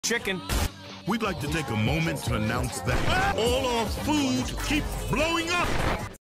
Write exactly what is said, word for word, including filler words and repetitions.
chicken. We'd like to take a moment to announce that all our food keeps blowing up.